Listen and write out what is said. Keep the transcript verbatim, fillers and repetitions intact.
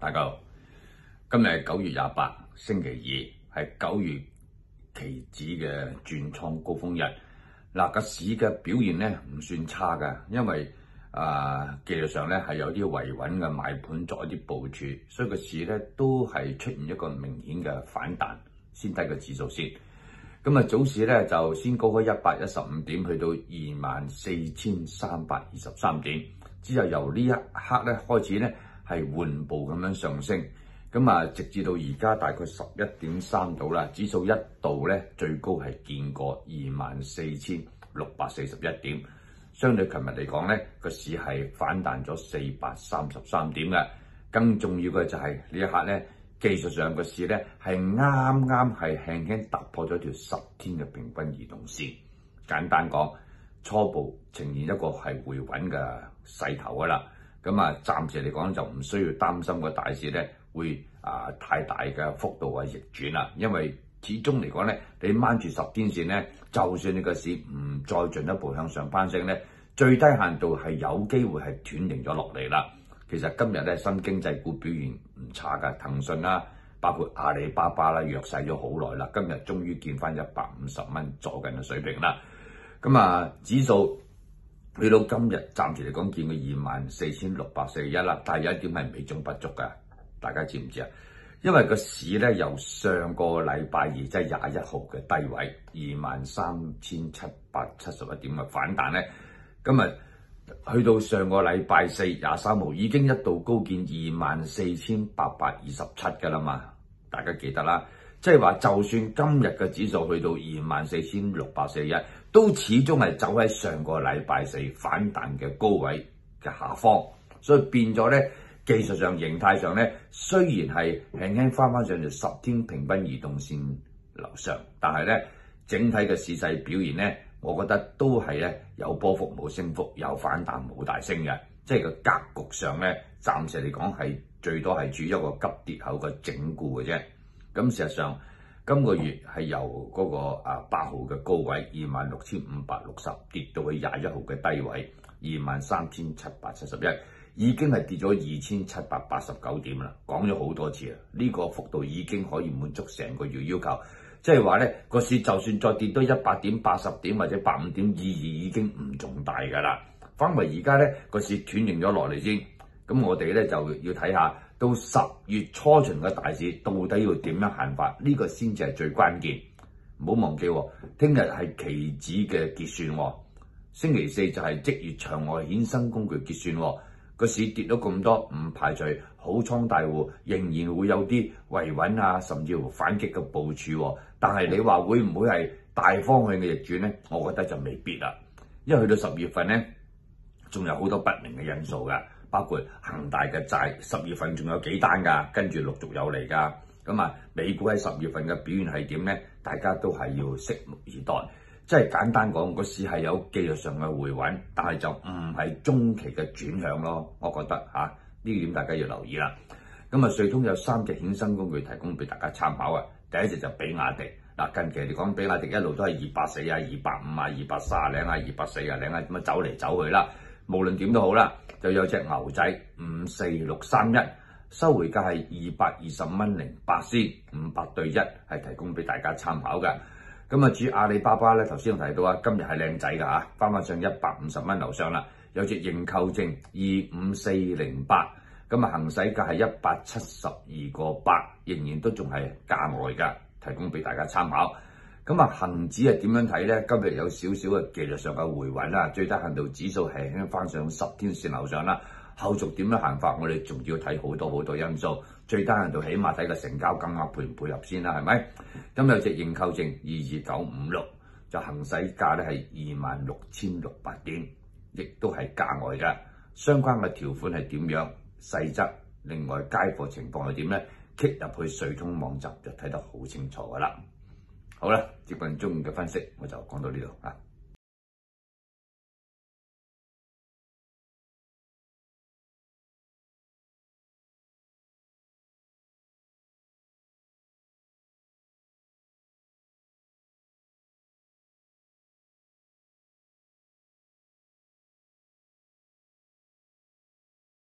大家好，今日係九月廿八，星期二，係九月期指嘅轉倉高峰日。嗱，個市嘅表現咧唔算差㗎，因為啊技術上咧係有啲維穩嘅買盤作一啲部署，所以個市咧都係出現一個明顯嘅反彈，先睇個指數先。咁啊，早市咧就先高開一百一十五點，去到二萬四千三百二十三點，之後由呢一刻咧開始咧係緩步咁樣上升，咁啊直至到而家大概十一點三度啦，指數一度咧最高係見過二萬四千六百四十一點，相對琴日嚟講咧個市係反彈咗四百三十三點嘅。更重要嘅就係呢一刻咧。技術上個市咧係啱啱係輕輕突破咗條十天嘅平均移動線，簡單講，初步呈現一個係回穩嘅勢頭噶啦。咁啊，暫時嚟講就唔需要擔心個大市咧會啊太大嘅幅度嘅逆轉啦，因為始終嚟講咧，你掹住十天線咧，就算你個市唔再進一步向上攀升咧，最低限度係有機會係斷定咗落嚟啦。其實今日咧新經濟股表現唔差㗎，騰訊啦，包括阿里巴巴啦，弱勢咗好耐啦，今日終於見翻一百五十蚊左近嘅水平啦。咁啊，指數去到今日暫時嚟講見佢二萬四千六百四十一啦，但係有一點係美中不足㗎，大家知唔知啊？因為個市咧由上個禮拜二即係廿一號嘅低位二萬三千七百七十一點嘅反彈咧，今日去到上個禮拜四廿三號已經一度高見二萬四千八百二十七㗎啦嘛，大家記得啦。即係話就算今日嘅指數去到二萬四千六百四十一，都始終係走喺上個禮拜四反彈嘅高位嘅下方，所以變咗咧技術上形態上咧，雖然係輕輕翻翻上條十天平均移動線樓上，但係咧整體嘅市勢表現咧，我覺得都係咧有波幅冇升幅，有反彈冇大升嘅，即係個格局上咧，暫時嚟講係最多係處於一個急跌後嘅整固嘅啫。咁事實上，今個月係由嗰個啊八號嘅高位二萬六千五百六十跌到去廿一號嘅低位二萬三千七百七十一，已經係跌咗二千七百八十九點啦。講咗好多次啦，呢個幅度已經可以滿足成個月要求。即係話咧，個市就算再跌多一百點、八十點或者百五點，意義已經唔重大㗎啦。反為而家咧個市斷定咗落嚟先，咁我哋咧就要睇下到十月初旬嘅大市到底要點樣行法，呢、這個先至係最關鍵。唔好忘記、哦，聽日係期指嘅結算、哦，星期四就係即月場外衍生工具結算、哦。個市跌咗咁多，唔排除好倉大戶仍然會有啲維穩啊，甚至乎反擊嘅部署、啊。但係你話會唔會係大方向嘅逆轉咧？我覺得就未必啦。因為去到十月份咧，仲有好多不明嘅因素㗎，包括恒大嘅債，十月份仲有幾單㗎，跟住陸續有嚟㗎。咁啊，美股喺十月份嘅表現係點咧？大家都係要拭目以待。即係簡單講，個市係有技術上嘅回穩，但係就唔係中期嘅轉向咯。我覺得嚇呢點大家要留意啦。咁啊，瑞通有三隻衍生工具提供俾大家參考啊。第一隻就比亞迪嗱，近期嚟講，比亞迪一路都係二百四啊、二百五啊、二百三零啊、二百四啊零啊咁樣走嚟走去啦。無論點都好啦，就有隻牛仔五四六三一，收回價係二百二十蚊零八仙，五百對一係提供俾大家參考嘅。咁啊，至於阿里巴巴咧，頭先我提到啊，今日係靚仔㗎嚇，翻返上一百五十蚊樓上啦。有隻認購證二五四零八，咁啊行使價係一百七十二個八，仍然都仲係價外㗎，提供俾大家參考。咁啊，恆指係點樣睇咧？今日有少少嘅技術上嘅回穩啦，最低限度指數係輕翻上十天線樓上啦。後續點樣行法，我哋仲要睇好多好多因素。最低限度起碼睇個成交金額配唔配合先啦，係咪？咁有隻認購證二二九五六，就行使價咧係二萬六千六百點，亦都係價外嘅。相關嘅條款係點樣？細則另外街貨情況係點咧？click入去瑞通網站就睇得好清楚噶啦。好啦，接近中午嘅分析我就講到呢度啊。